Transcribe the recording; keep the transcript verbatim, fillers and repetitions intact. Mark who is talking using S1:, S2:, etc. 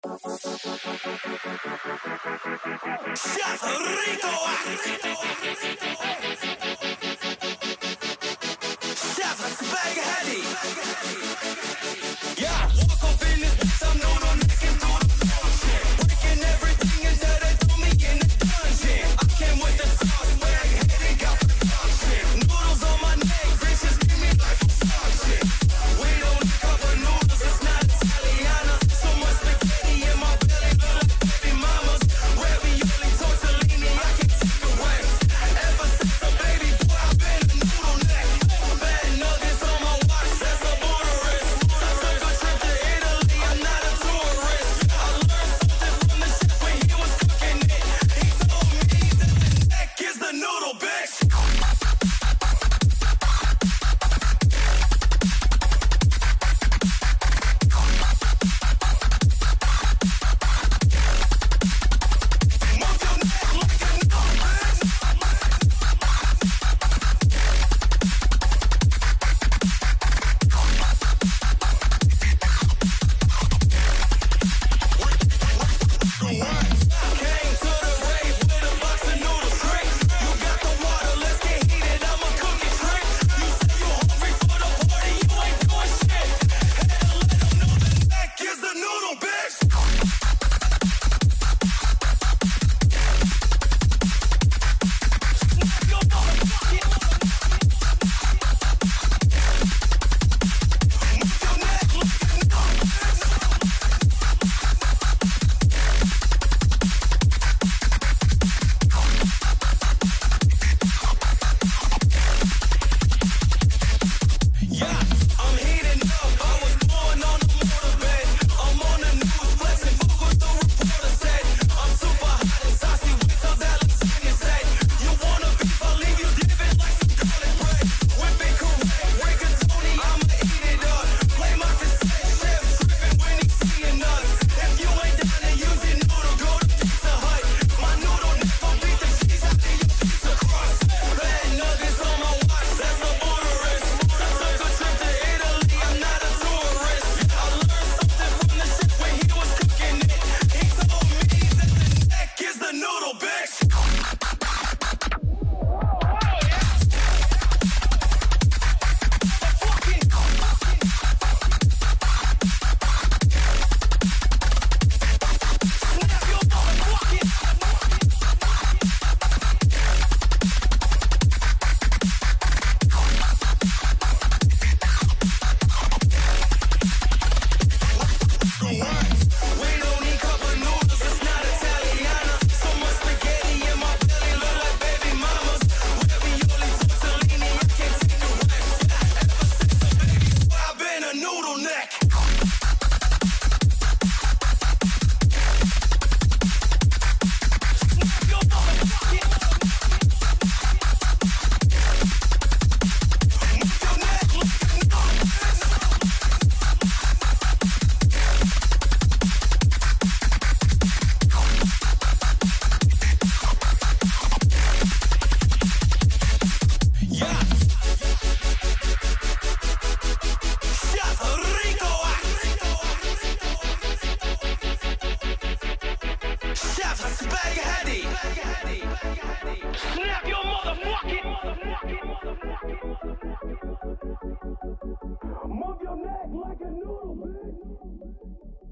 S1: Chef Rico! Chef Spaghetti! Yeah, walk up in this bitch, I'm noodle necking through the function. Breaking everything until they throw me in the dungeon. I came with the sauce, Spaghetti got production. Noodles on my neck, bitches give me like a suction. We don't need cup of noodles, it's not Italiana. So much spaghetti in my belly, look like baby mamas. Ravioli, tortellini, I can't take away. Ever since a baby boy, I've been a noodle neck. Bad nuggets on my watch, that's a border risk. I took a trip to Italy, I'm not a tourist. I learned something from the chef when he was cooking it. He told me that the neck is the noodle, bitch. Snap your motherfucking Move your neck like a noodle, bitch.